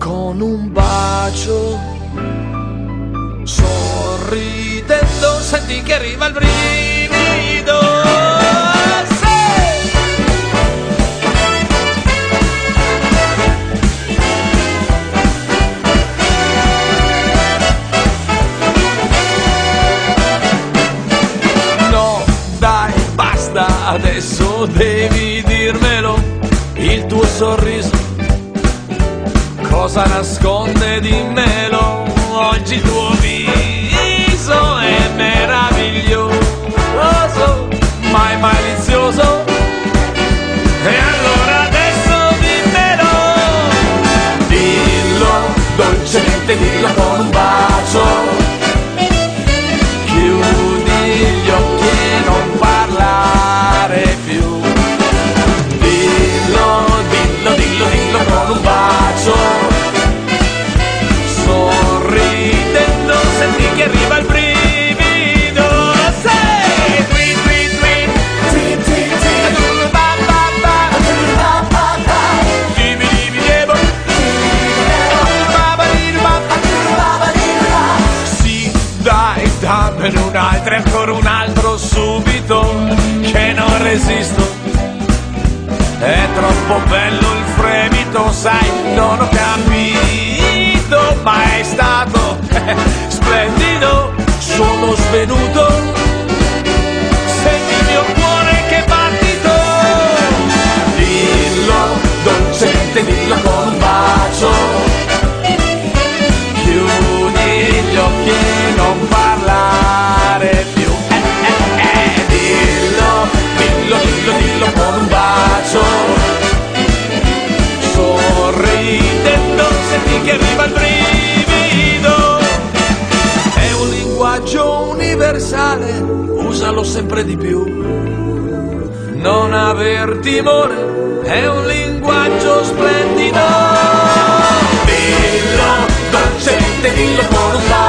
con un bacio, sorridendo senti che arriva il brivido. No, dai, basta, adesso devi dirmelo, il tuo sorriso cosa nasconde, dimmelo, oggi il tuo viso è meraviglioso, ma è malizioso, e allora adesso dimmelo, dillo dolcemente, dillo con un bacio, chiudi gli occhi e non parlare più, dillo, dillo, dillo, dillo con un bacio, sorridendo senti che arriva il brivido. Sei tweet, tweet, tweet, tweet, tweet, tweet, ba ba ba, ba ba ba, dibi dibi debo, ba ba di ba, ba ba di ba. Sì, dai, dammene un altro e ancora un altro subito, che non resisto. È troppo bello il fremito, sai, non ho capito, ma è stato splendido, sono svenuto, senti il mio cuore che battito, dillo dolcemente, dillo con un bacio, chiudi gli occhi e non parlare più, dillo, dillo, dillo, dillo con un bacio, sorridendo senti che arriva il brivido. È un linguaggio universale, usalo sempre di più, non aver timore, è un linguaggio splendido. Dillo dolcemente, dillo con un bacio,